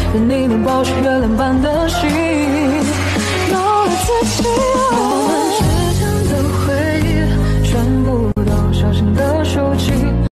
愿你能保持月亮般的心。